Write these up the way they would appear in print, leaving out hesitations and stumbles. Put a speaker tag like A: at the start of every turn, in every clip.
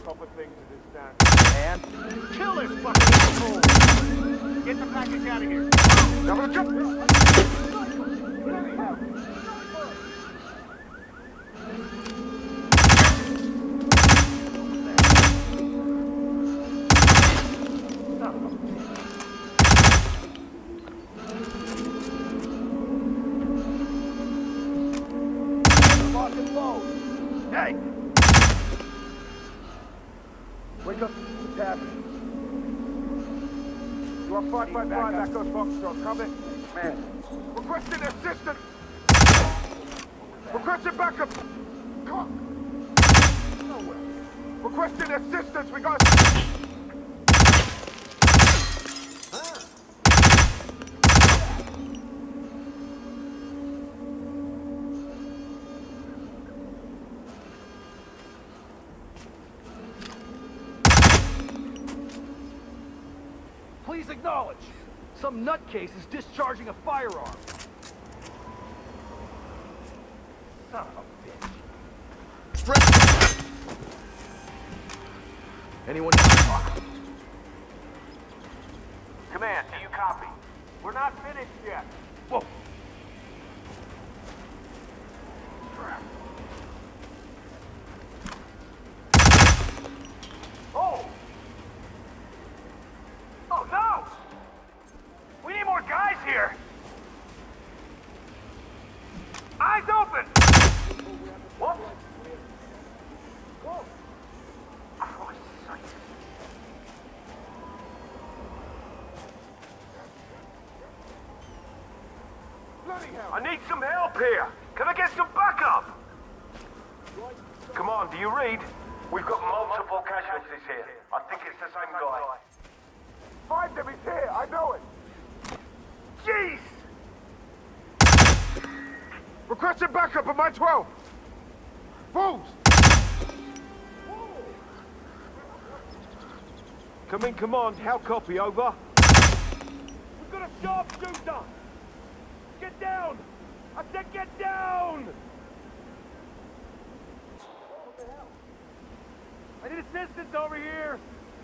A: proper thing to this stand.
B: And kill this fucking asshole! Get the package out of here!
A: Double jump!
B: Hey!
A: Wake up, what's happening? You are 555 Echo Foxtrot, come in. Man. Requesting assistance! Requesting backup! Come on! Nowhere. Requesting assistance, we got...
B: Please acknowledge. Some nutcase is discharging a firearm. Son of a bitch. Anyone?
A: Command, do you copy? We're not finished yet.
B: Whoa.
A: Oh! Oh no! We need more guys here! Eyes open! What? Whoa! Christ's sake. Bloody hell! I need some help here! Can I get some backup? Come on, do you read? We've got multiple casualties here. I think it's the same guy. Find them, he's here, I know it! Jeez! Requesting backup at my 12! Fools! Come in, command, how copy, over? We've got a sharpshooter! Get down! I said get down! What the hell? I need assistance over here!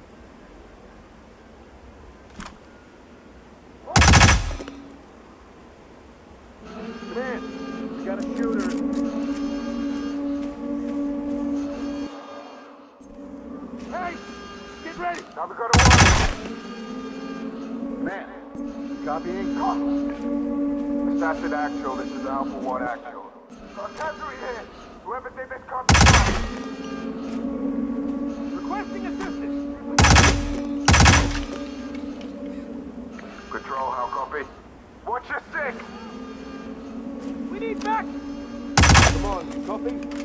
A: Man, we got a shooter. Hey! Get ready! Now we got a one. Man, copying. Assassin actual, this is Alpha 1 actual. Artillery here! Whoever did this copy. Requesting assistance! Control, how copy? Watch your six! We need back! Come on, you copy?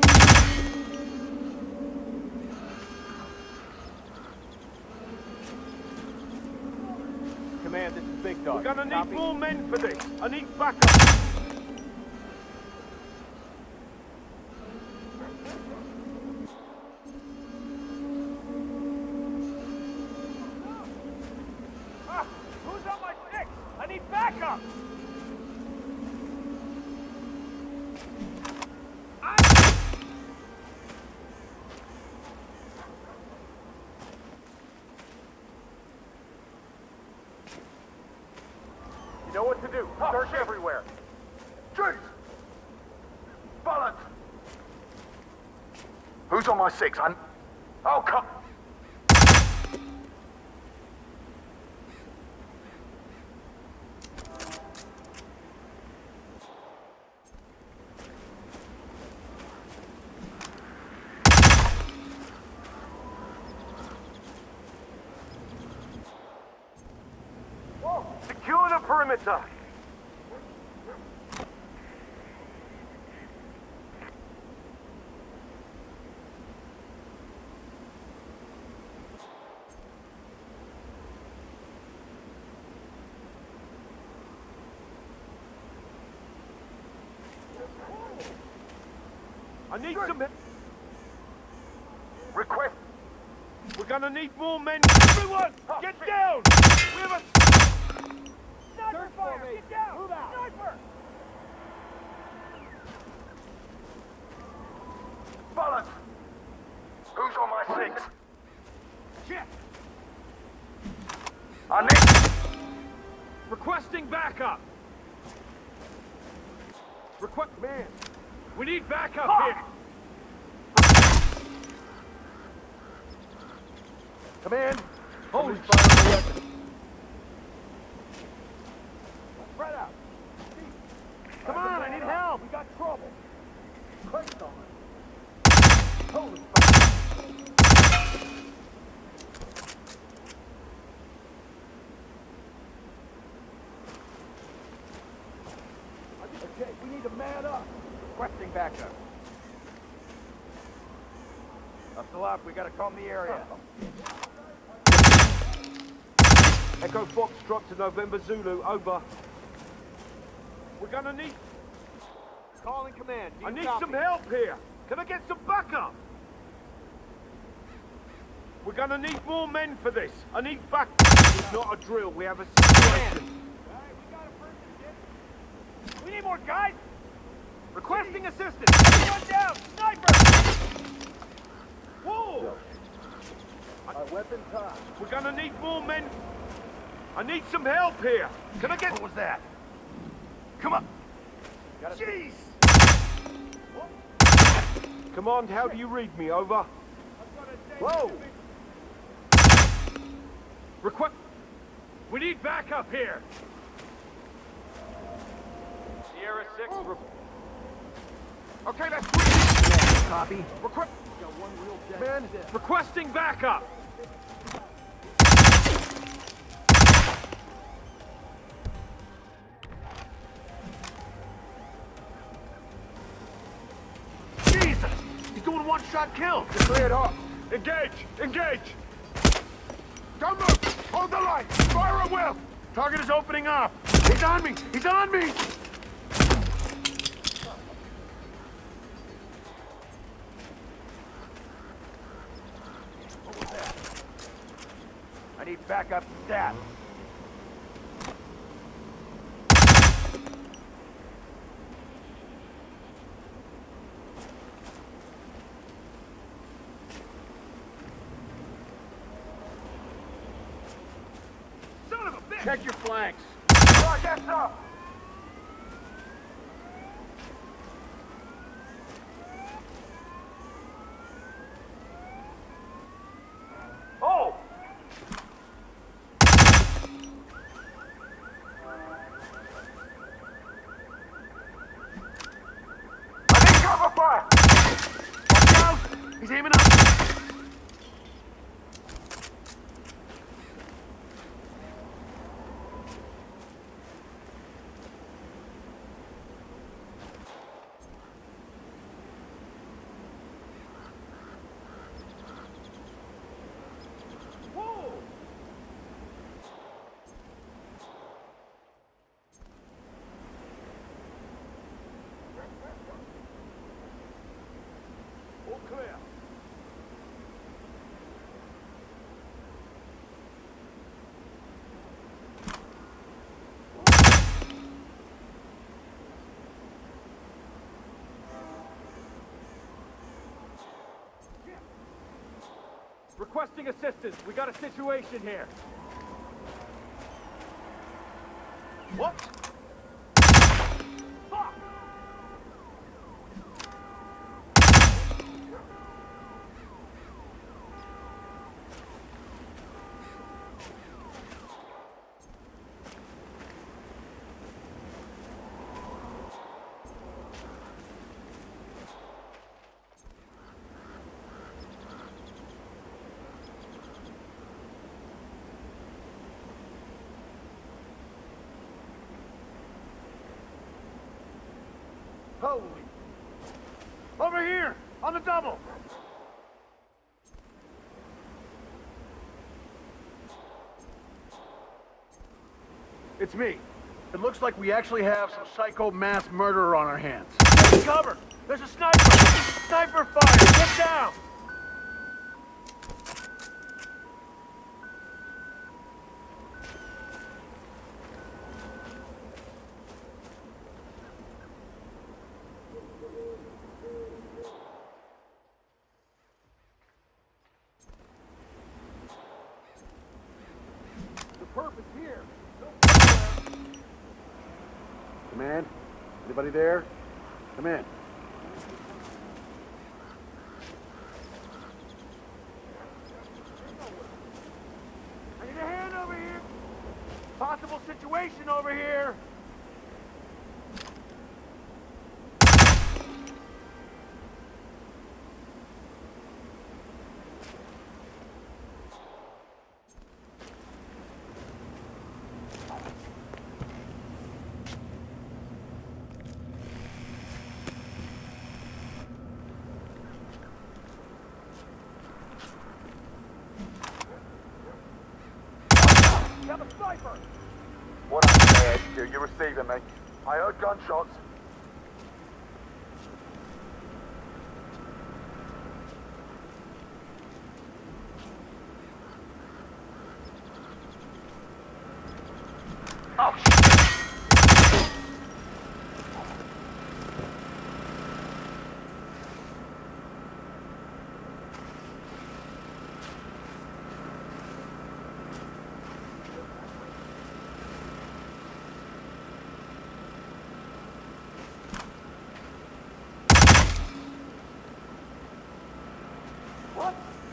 A: Command, this is Big Dog. We're gonna need more men for this. I need backup. Who's on my six? I need backup! You know what to do. Search everywhere. Trees! Balance! Who's on my six? Oh, come... Secure the perimeter! I need some... Request... We're gonna need more men. Everyone, get down! We have a... Sniper fire! Get down! Move out! Sniper! Balance! Who's on my six? I need...
B: Requesting backup! Man, we need backup here! Command, hold fire on the weapon. Spread out. Come on, I need help! We got trouble. Christ on it. Holy fire. Okay, we need to man up. Requesting backup. Hustle up, we gotta calm the area. Echo Foxtrot to November Zulu, over. We're gonna need... Calling command. I need some help here. Can I get some backup? We're gonna need more men for this. I need back. It's not a drill. We have a situation. We need more guys! Requesting assistance! Everyone down! Sniper! Whoa! My weapon time. We're gonna need more men. I need some help here. Can I get... What was that? Come on! Jeez! Command, how do you read me? Over. Whoa! Request... We need backup here! Sierra 6... Okay, that's... Copy. Man, requesting backup! Jesus! He's doing one-shot kills! Clear it off! Engage! Engage! Don't move! Hold the line! Fire at will! Target is opening up! He's on me! He's on me! What was that? I need backup stat. Son of a bitch! Check your flanks. Target's up! Oh! I need cover fire! Watch out! He's aiming up! All clear. Requesting assistance. We got a situation here. What? Fuck! Holy! Over here! On the double! It's me. It looks like we actually have some psycho mass murderer on our hands. Take cover! There's a sniper! Sniper fire! Get down!
C: Anybody there? Come in.
B: I need a hand over here. Possible situation over here. You have a sniper!
C: What I said, you receiving me? I heard gunshots.
B: Oh, shit! What?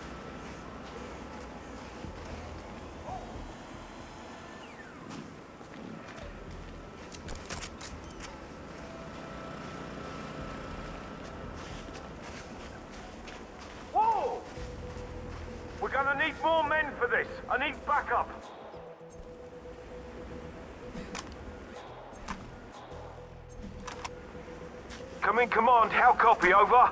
A: Whoa! We're gonna need more men for this. I need backup. Come in, command. How copy? Over.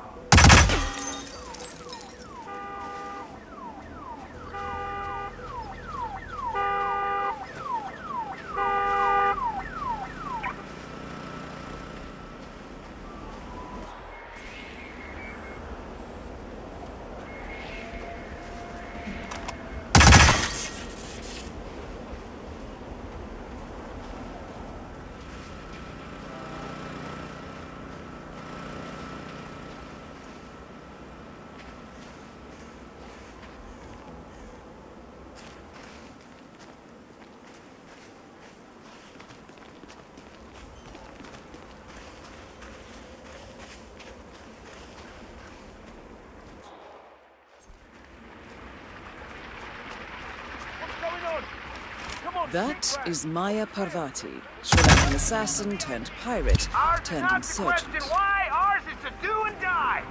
D: That is Maya Parvati, Sri Lankan assassin turned pirate
B: Ours is
D: turned
B: not the
D: insurgent.
B: question why, ours is to do and die!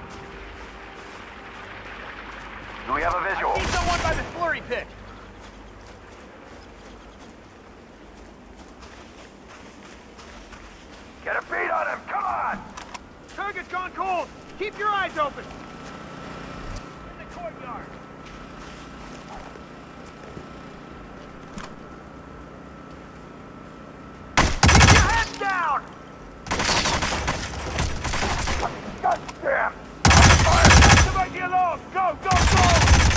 A: Do we have a visual?
B: See someone by the slurry pit!
A: Get a beat on him, come on!
B: Target's gone cold! Keep your eyes open! In the courtyard! Keep your head down!
A: God damn!
B: Activate the alarm! Go, go, go!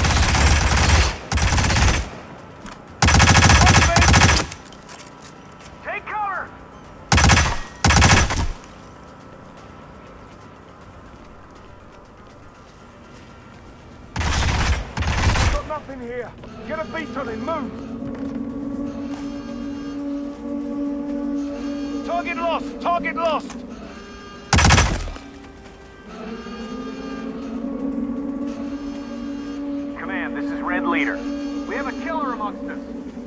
B: Take cover!
A: Got nothing here. Get a beat on him, move!
B: Target lost! Target lost!
A: Command, this is Red Leader.
B: We have a killer amongst us.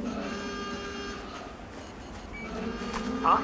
A: Huh?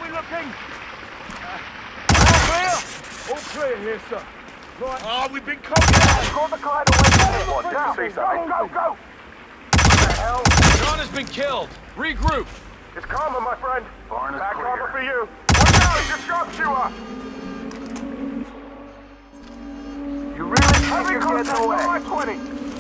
B: we looking?
A: All clear here, sir. Right.
B: Oh, we've been covered.
C: Got the guy away from him. What, down? See something? Go, go! What the hell?
B: John has been killed. Regroup.
A: It's karma, my friend.
C: Barn is
A: Back
C: clear.
A: karma for you. Watch out, he's a sharpshooter.
C: You really think
A: Heavy
C: you're
A: contact
C: getting away?
A: on my 20.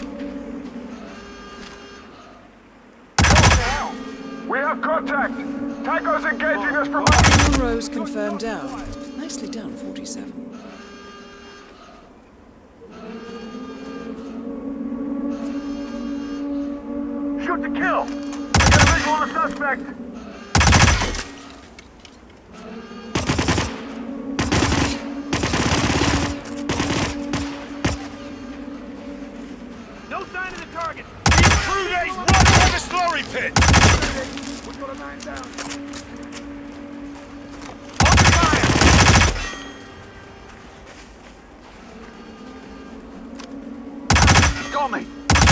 A: We have contact. Tango's engaging us from...
D: Monroe's confirmed down. Nicely done, 47.
A: Shoot to kill. We're gonna visual the suspect.
B: No sign of the target. These crew days run for the slurry pit.
A: We've got a man down.
B: Open fire.
C: Got me!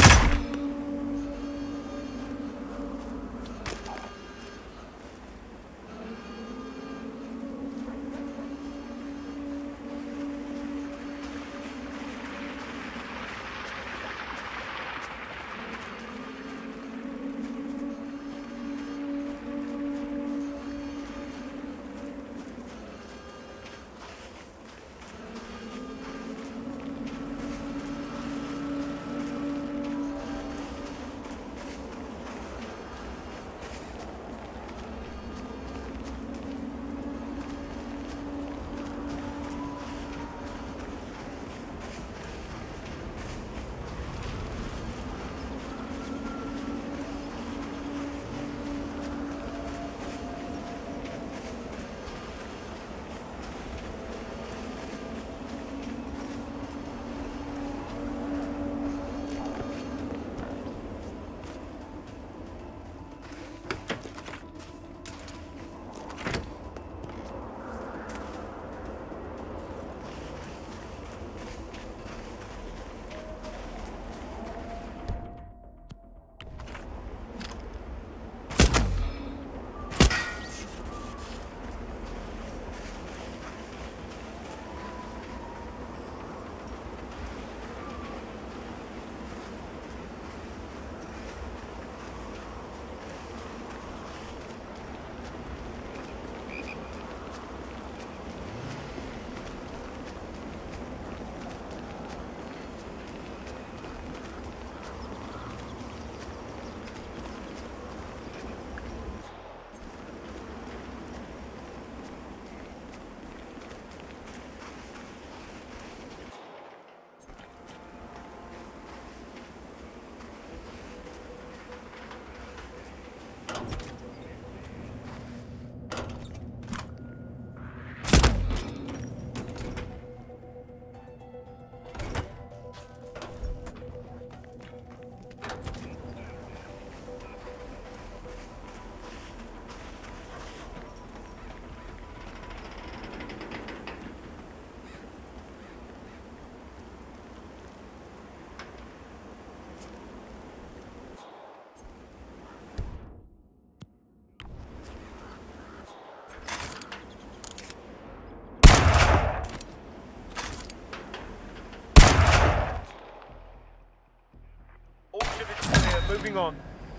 B: Moving on.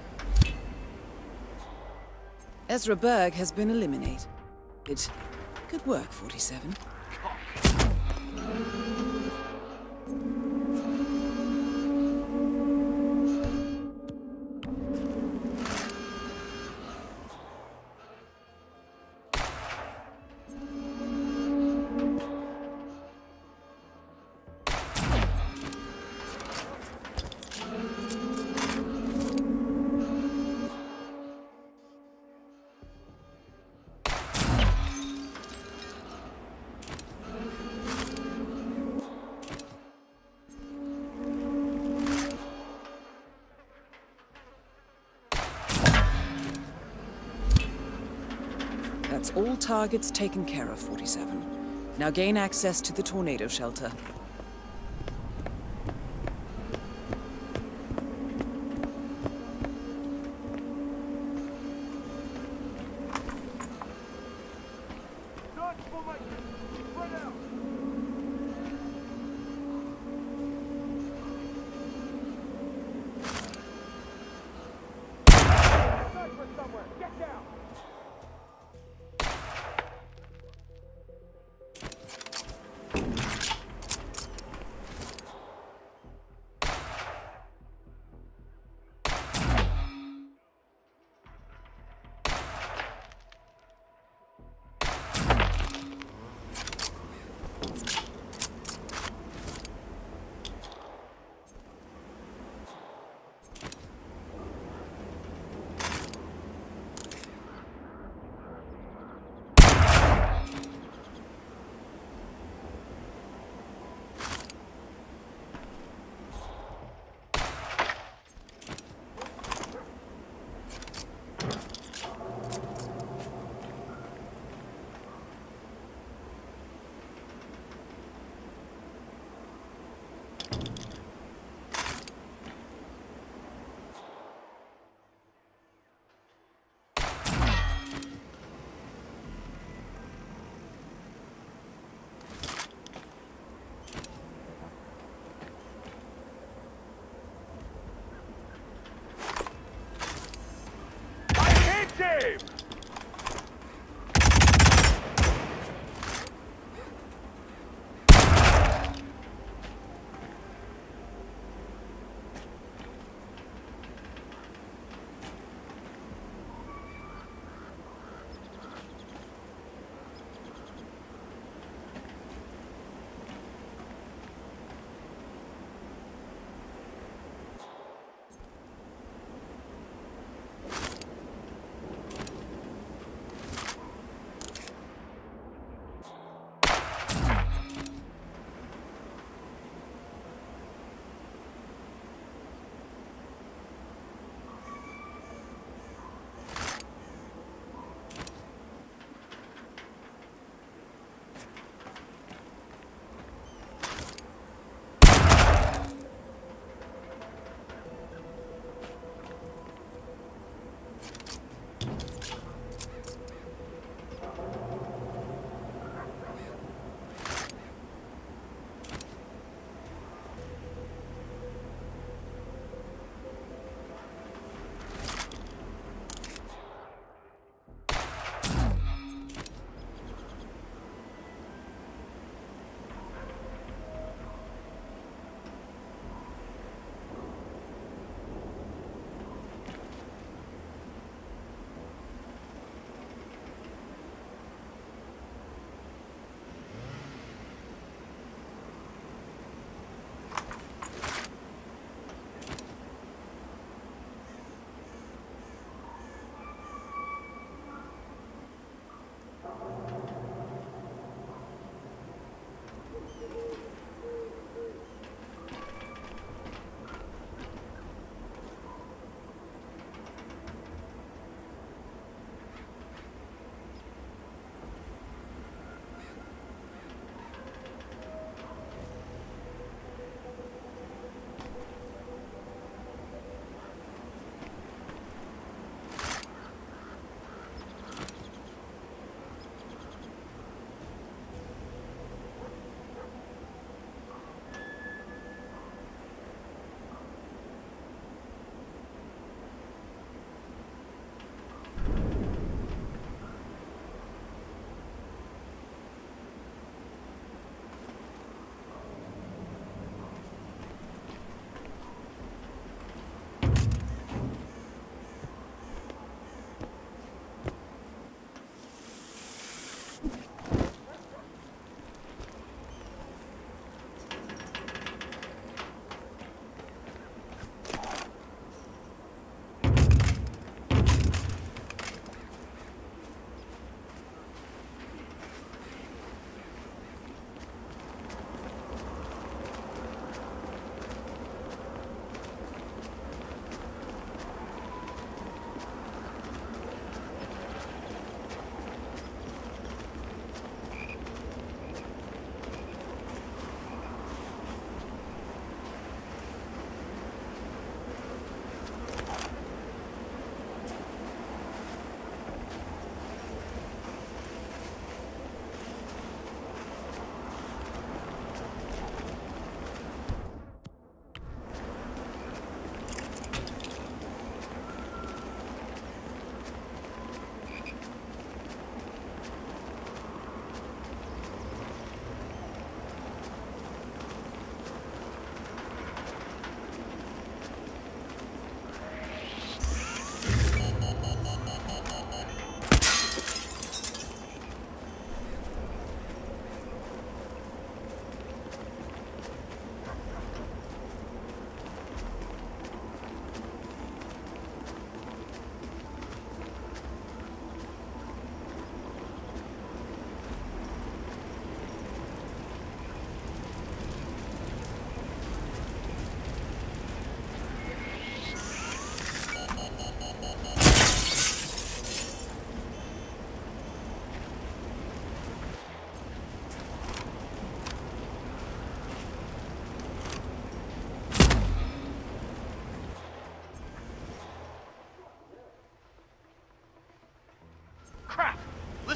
D: Ezra Berg has been eliminated. Good work, 47. That's all targets taken care of, 47. Now gain access to the tornado shelter.
B: sniper somewhere. Get down.
A: Him!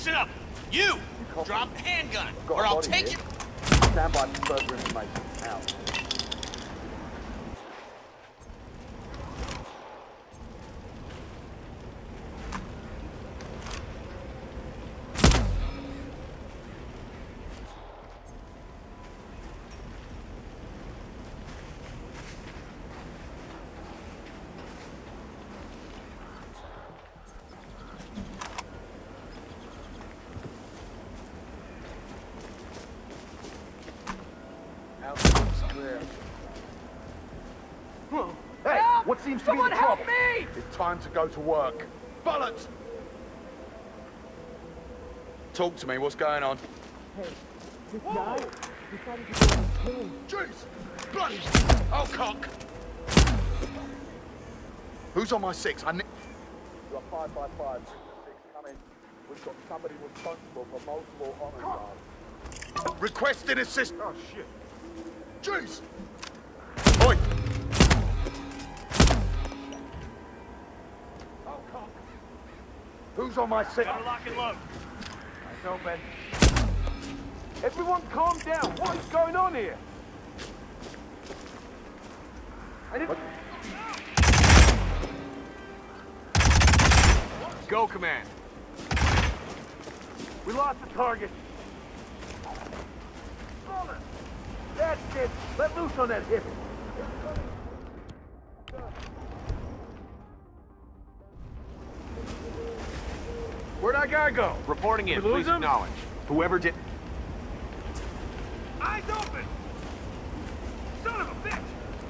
B: Listen up! You! Drop the handgun, or I'll take it!
C: Stand by for further information. Out.
A: Hey, what seems to be the trouble?
B: Me!
C: It's time to go to work.
B: Bullets!
C: Talk to me, what's going on?
E: This guy decided to go and kill him.
C: Jeez! Bloody! Oh, cock! Who's on my 6? I need... You're 555, 6 come in. We've got somebody responsible for multiple honor guards. Requesting assistance!
A: Oh, shit.
C: Jeez! Oi!
A: Oh, cock.
C: Who's on my 6?
B: Gotta lock and load.
A: Eyes open. Everyone calm down. What is going on here?
B: Go, Command.
A: We lost the target. That's it. Let loose on that hip. Where'd that guy go?
B: Reporting in,
A: We lose
B: please
A: him?
B: acknowledge. Whoever did...
A: Eyes open! Son of a bitch!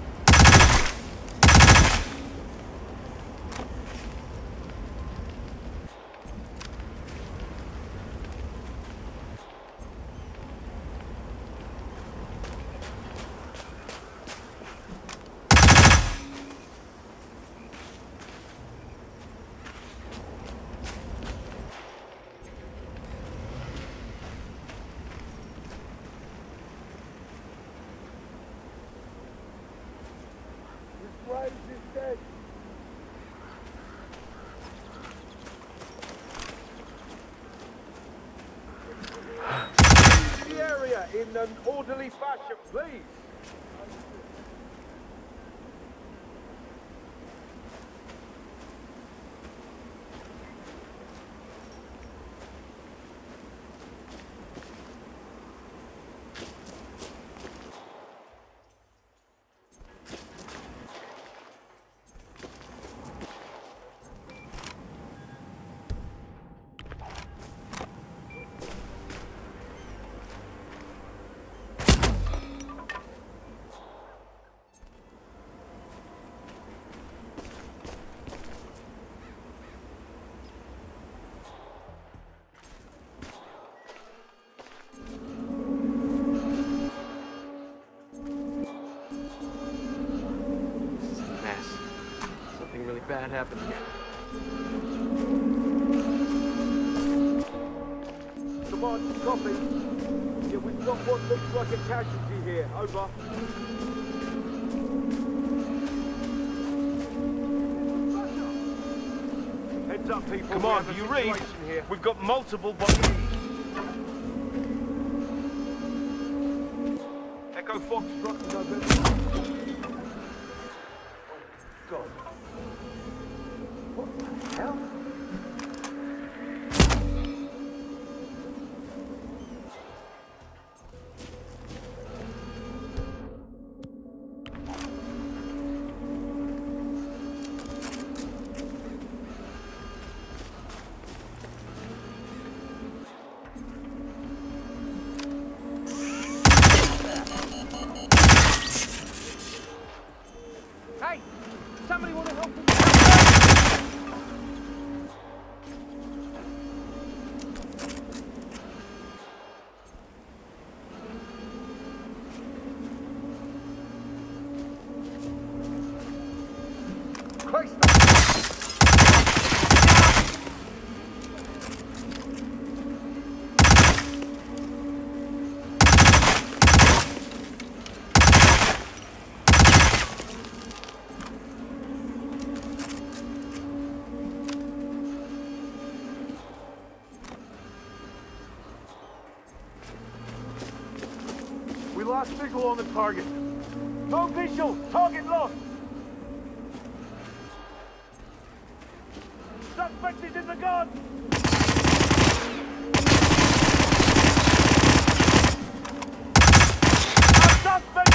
C: Graves is dead.
A: The area in an orderly fashion, please.
B: Bad happened here.
A: Come on, copy. Yeah, we've got what looks like a casualty here. Over. Heads up, people.
B: Come on, do you read?
A: Here.
B: We've got multiple bodies.
A: Echo Fox struck to November. God. What the hell?
B: Last visual on the target. No visual. Target lost. Suspect is in the gun. Suspect.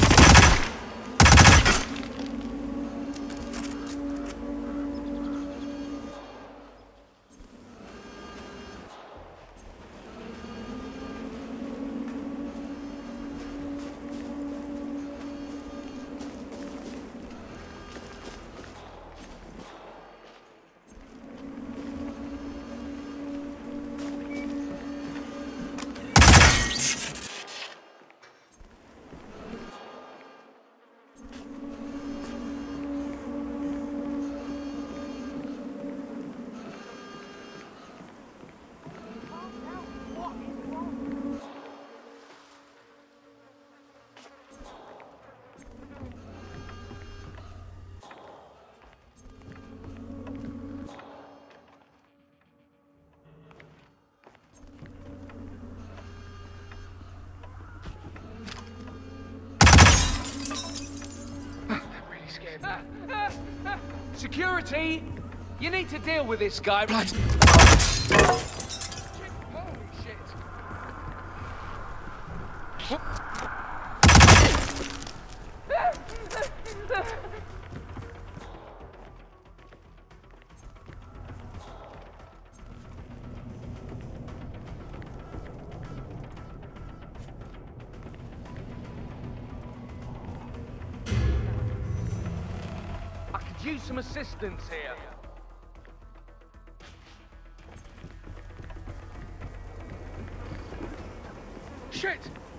F: Security! You need to deal with this guy, right? Holy shit! Use some assistance here. Shit!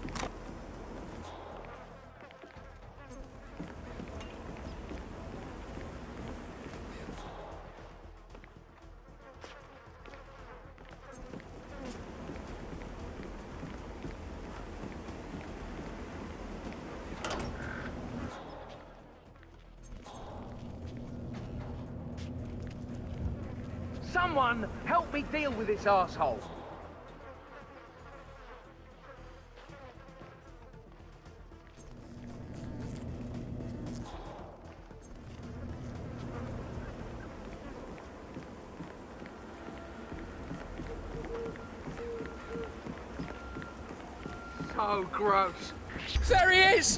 F: Someone help me deal with this asshole. So gross. There he is!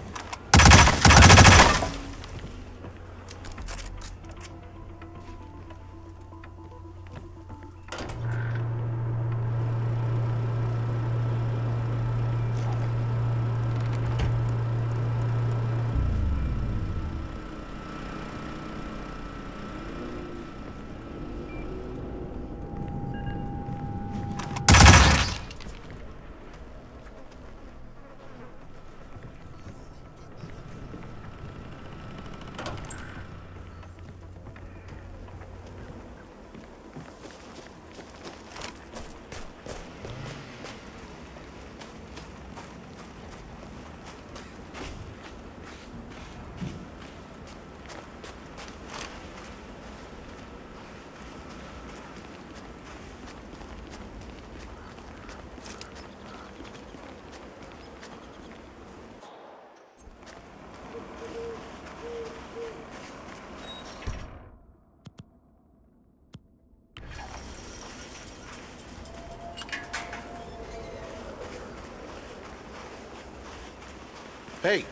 C: Hey!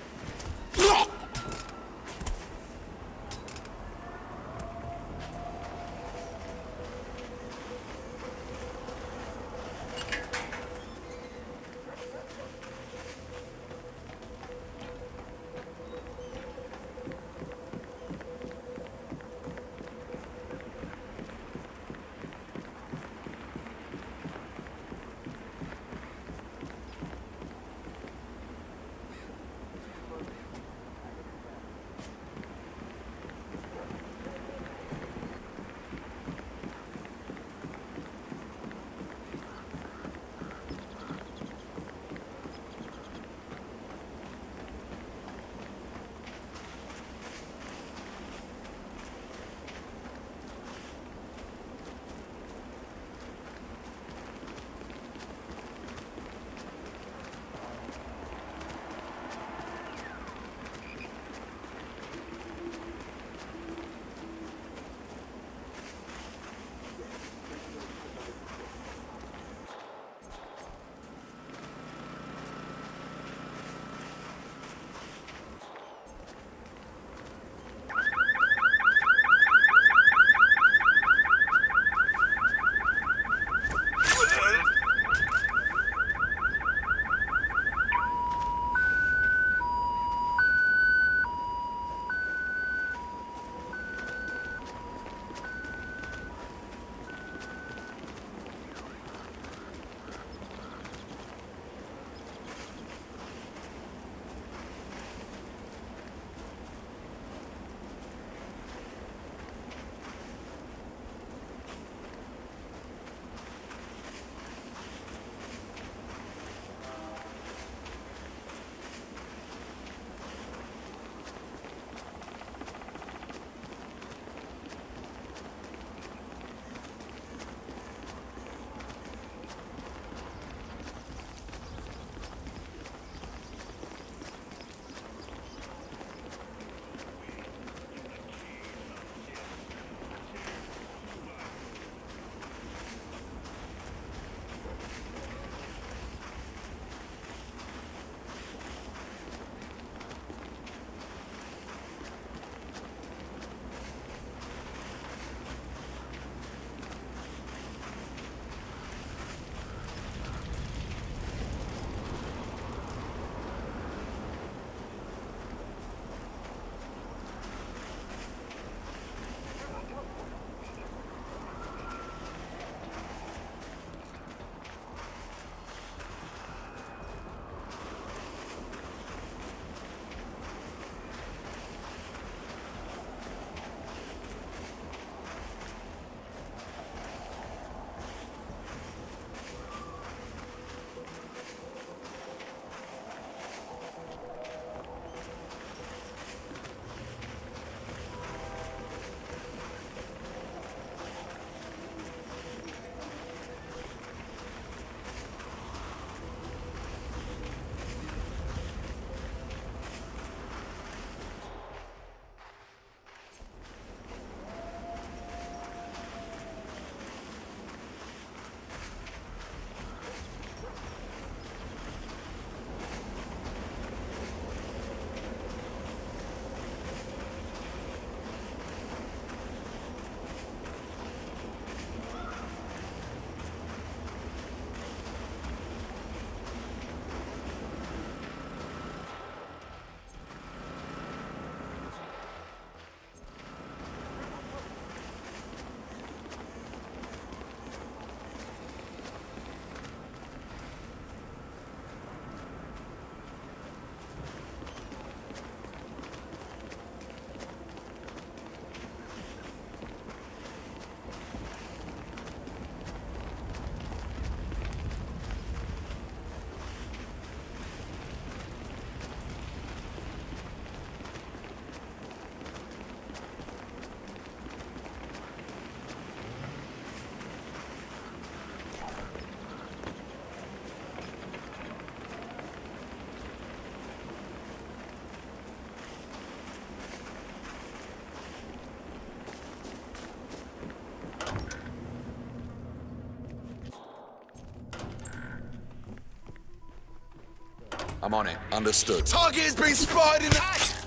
G: I'm on it.
H: Understood. Target has been spotted in the...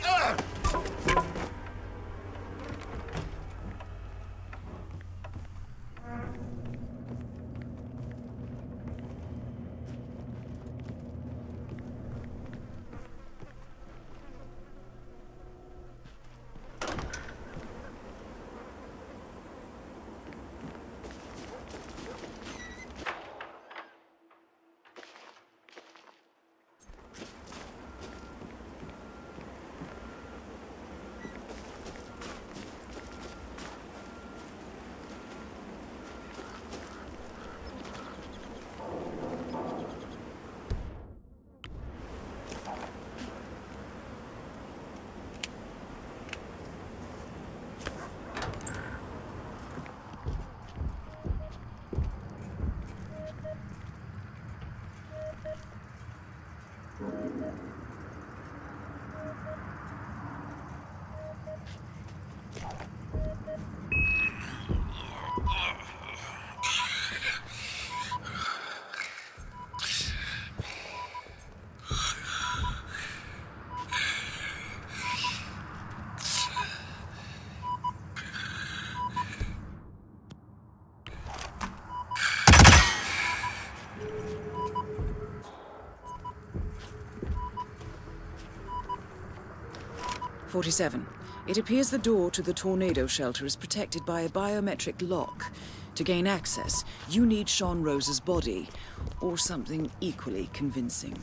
D: .47. It appears the door to the tornado shelter is protected by a biometric lock. To gain access, you need Sean Rose's body, or something equally convincing.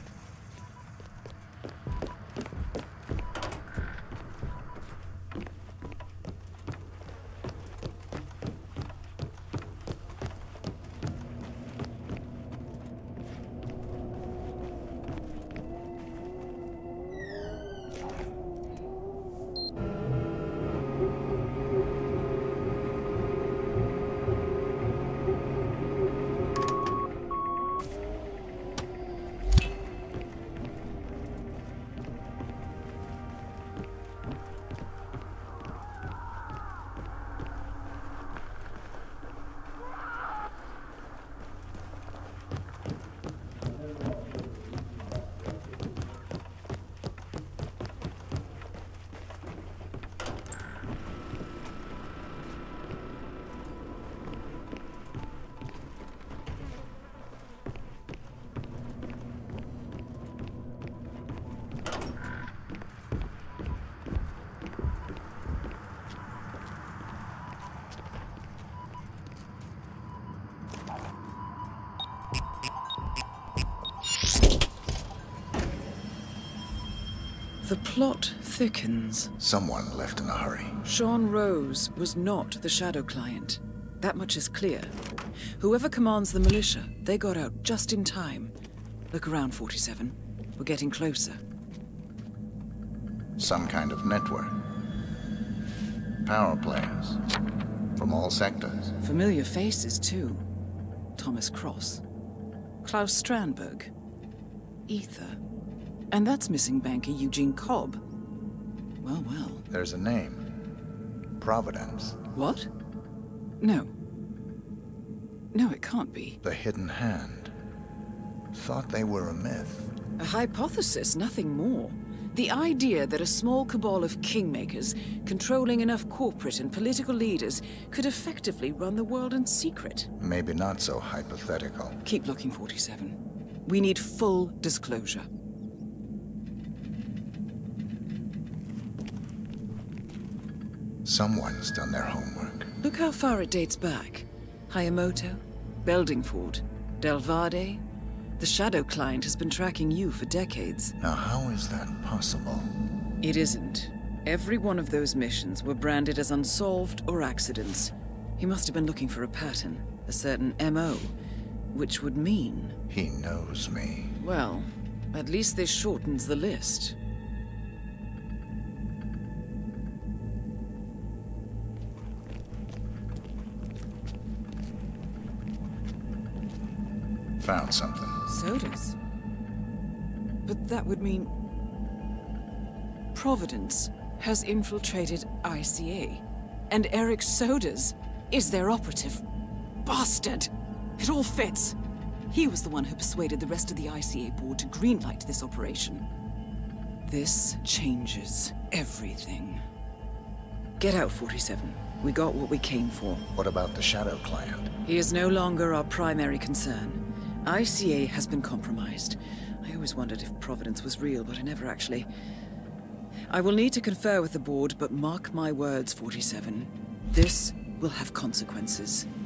D: The plot thickens.
H: Someone left in a hurry.
D: Sean Rose was not the Shadow Client. That much is clear. Whoever commands the militia, they got out just in time. Look around, 47. We're getting closer.
H: Some kind of network. Power players. From all sectors.
D: Familiar faces, too. Thomas Cross. Klaus Strandberg. Ether. And that's missing banker Eugene Cobb. Well, well.
H: There's a name. Providence.
D: What? No. No, it can't be.
H: The Hidden Hand. Thought they were a myth.
D: A hypothesis, nothing more. The idea that a small cabal of kingmakers, controlling enough corporate and political leaders, could effectively run the world in secret.
H: Maybe not so hypothetical.
D: Keep looking, 47. We need full disclosure.
H: Someone's done their homework.
D: Look how far it dates back. Hayamoto, Beldingford, Delvade. The Shadow Client has been tracking you for decades.
H: Now, how is that possible?
D: It isn't. Every one of those missions were branded as unsolved or accidents. He must have been looking for a pattern, a certain MO, which would mean...
H: He knows me.
D: Well, at least this shortens the list.
H: Found something.
D: Sodas? But that would mean... Providence has infiltrated ICA. And Eric Sodas is their operative. Bastard! It all fits. He was the one who persuaded the rest of the ICA board to greenlight this operation. This changes everything. Get out, 47. We got what we came for.
H: What about the Shadow Clan?
D: He is no longer our primary concern. ICA has been compromised. I always wondered if Providence was real, but I never actually... I will need to confer with the board, but mark my words, 47. This will have consequences.